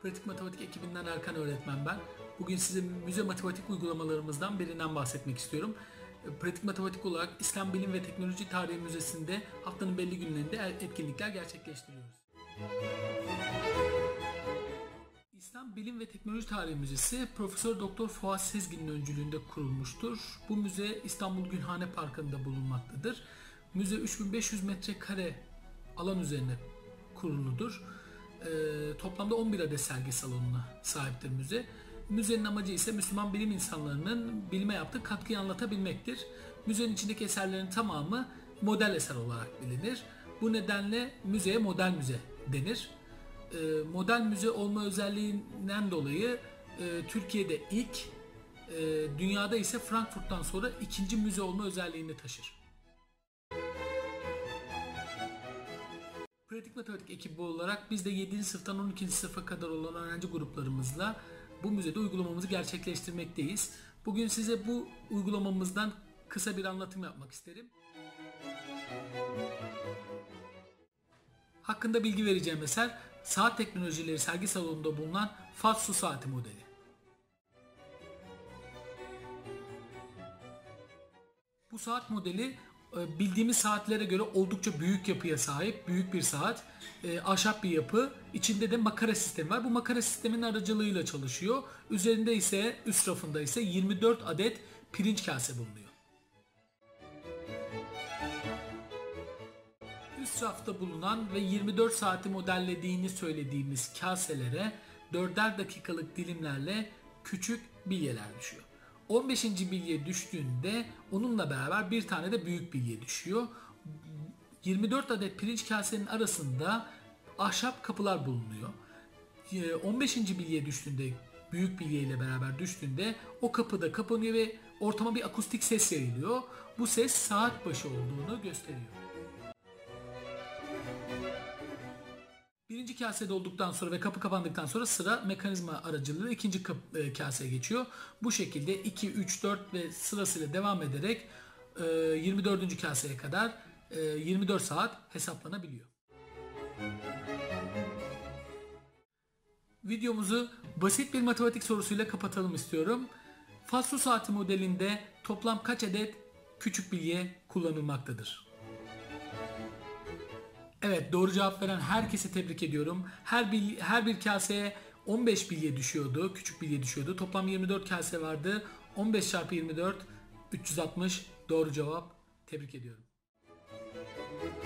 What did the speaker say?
Pratik Matematik ekibinden Erkan öğretmen ben. Bugün size müze matematik uygulamalarımızdan birinden bahsetmek istiyorum. Pratik Matematik olarak İslam Bilim ve Teknoloji Tarihi Müzesi'nde haftanın belli günlerinde etkinlikler gerçekleştiriyoruz. İslam Bilim ve Teknoloji Tarihi Müzesi Profesör Doktor Fuat Sezgin'in öncülüğünde kurulmuştur. Bu müze İstanbul Gülhane Parkı'nda bulunmaktadır. Müze 3500 metrekare alan üzerine kuruludur. Toplamda 11 adet sergi salonuna sahiptir müze. Müzenin amacı ise Müslüman bilim insanlarının bilime yaptığı katkıyı anlatabilmektir. Müzenin içindeki eserlerin tamamı model eser olarak bilinir. Bu nedenle müzeye model müze denir. Model müze olma özelliğinden dolayı Türkiye'de ilk, dünyada ise Frankfurt'tan sonra ikinci müze olma özelliğini taşır. Pratik Matematik ekibi olarak biz de 7. sınıftan 12. sınıfa kadar olan öğrenci gruplarımızla bu müzede uygulamamızı gerçekleştirmekteyiz. Bugün size bu uygulamamızdan kısa bir anlatım yapmak isterim. Hakkında bilgi vereceğim eser, Saat Teknolojileri sergi salonunda bulunan Fas Su Saati modeli. Bu saat modeli bildiğimiz saatlere göre oldukça büyük yapıya sahip, büyük bir saat, ahşap bir yapı, içinde de makara sistemi var. Bu makara sistemin aracılığıyla çalışıyor. Üzerinde ise, üst rafında ise 24 adet pirinç kase bulunuyor. Üst rafta bulunan ve 24 saati modellediğini söylediğimiz kaselere 4'er dakikalık dilimlerle küçük bilyeler düşüyor. 15. bilye düştüğünde onunla beraber bir tane de büyük bilye düşüyor. 24 adet pirinç kasenin arasında ahşap kapılar bulunuyor. 15. bilye düştüğünde, büyük bilye ile beraber düştüğünde o kapı da kapanıyor ve ortama bir akustik ses yayılıyor. Bu ses saat başı olduğunu gösteriyor. Birinci kase dolduktan sonra ve kapı kapandıktan sonra sıra mekanizma aracılığıyla ikinci kaseye geçiyor. Bu şekilde 2, 3, 4 ve sırasıyla devam ederek 24. kaseye kadar 24 saat hesaplanabiliyor. Videomuzu basit bir matematik sorusuyla kapatalım istiyorum. Fas Su Saati modelinde toplam kaç adet küçük bilye kullanılmaktadır? Evet, doğru cevap veren herkese tebrik ediyorum. Her bir kaseye 15 bilye düşüyordu, küçük bilye düşüyordu. Toplam 24 kase vardı. 15 çarpı 24 360 doğru cevap. Tebrik ediyorum.